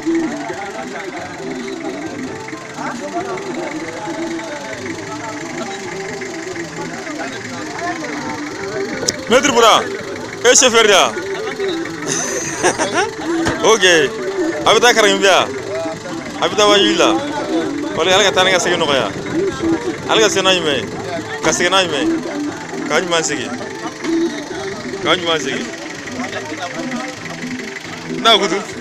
Maître Boura, quel chauffeur là? Ok. Habita Karimbia. Habita Wayula. Olha, ela tá na casa que não vai. Ela se não ime. Casa não ime. Kau mais seguir. Kau mais seguir. Não, Gudu.